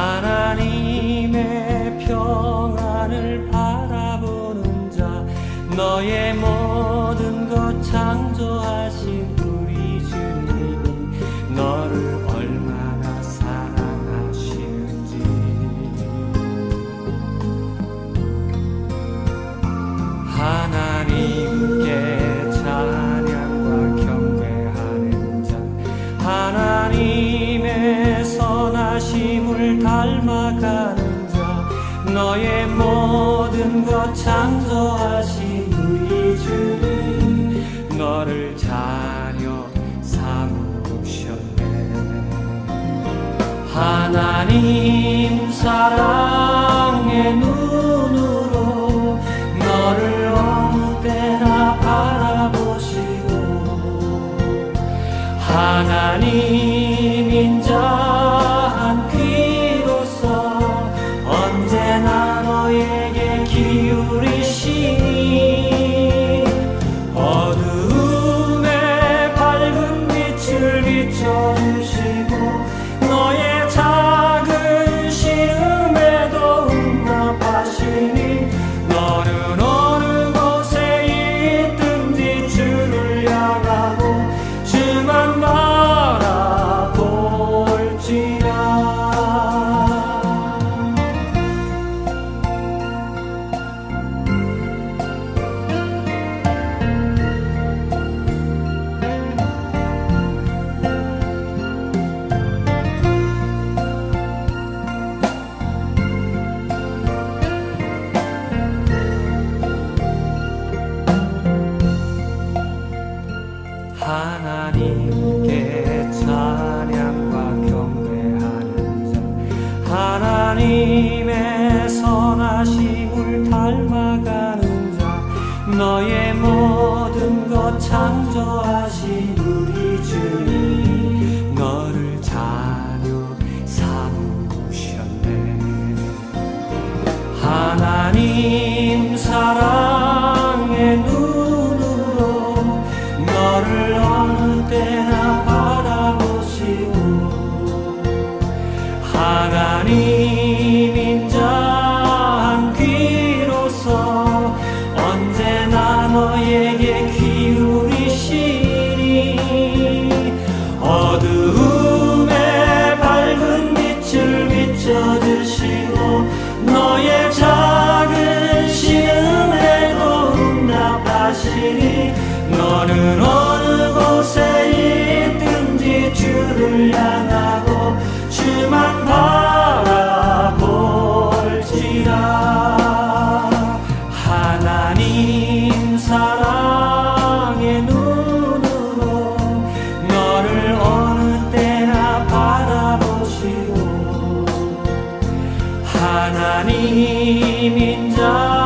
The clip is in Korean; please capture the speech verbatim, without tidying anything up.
하나님의 평안을 바라보는 자, 너의 모든 것 창조하신 우리 주님이 너를 얼마나 사랑하시는지. 하나님께 찬양과 경배하는 자, 하나님의 선하심을 닮아가는 자, 너의 모든 것 창조하신 우리 주님 너를 자녀 삼으셨네. 하나님 사랑의 눈으로 너를 어느 때나 바라보시고, 하나님 인자한 귀로서 언제나 너에게 기울이시니, 어두움에 밝은 빛을 비춰주시고 너의 작은 시름에도 응답하시니, 너는 어느 곳에 있든지 주를 향하고 주만 바라볼지라. 하나님께 찬양과 경배하는 자, 하나님의 선하심을 닮아가는 자, 너의 모든 것 창조하신 우리 주님 너를 자녀 삼으셨네. 하나님 사랑의 눈으로 너를 어느 때나 바라보시고, 하나님 인자한 귀로서 언제나 너에게 기울이시니, 어두움에 밝은 빛을 비춰주시고 너의 작은 시름에도 응답하시니, 너는 어느 곳에 있든지 주를 향하고 주만 바라볼지라. 하나님 사랑의 눈으로 너를 어느 때나 바라보시고, 하나님 인자